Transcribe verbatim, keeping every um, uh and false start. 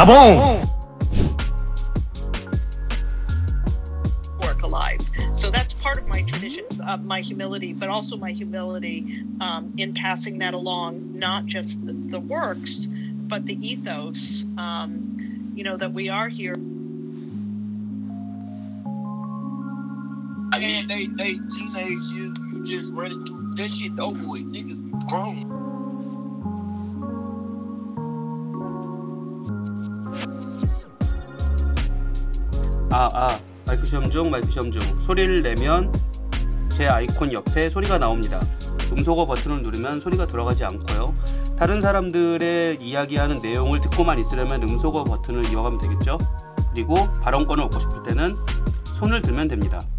따봉! Work alive. So that's part of my tradition, uh, my humility, but also my humility um, in passing that along, not just the, the works, but the ethos, um, you know, that we are here. And they, they teenage you, you just running through that shit over with. Niggas grown. 아, 아, 마이크 시험 중, 마이크 시험 중. 소리를 내면 제 아이콘 옆에 소리가 나옵니다. 음소거 버튼을 누르면 소리가 들어가지 않고요. 다른 사람들의 이야기하는 내용을 듣고만 있으려면 음소거 버튼을 이용하면 되겠죠. 그리고 발언권을 얻고 싶을 때는 손을 들면 됩니다.